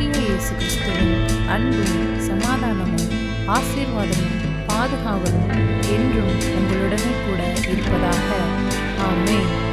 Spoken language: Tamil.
கர்த்தராகிய இயேசு கிறிஸ்துவின் அன்பும் சமாதானமும் ஆசீர்வாதமும் பாதுகாவலும் என்றும் உங்களுடனே கூட இருப்பதாக. ஆமென்.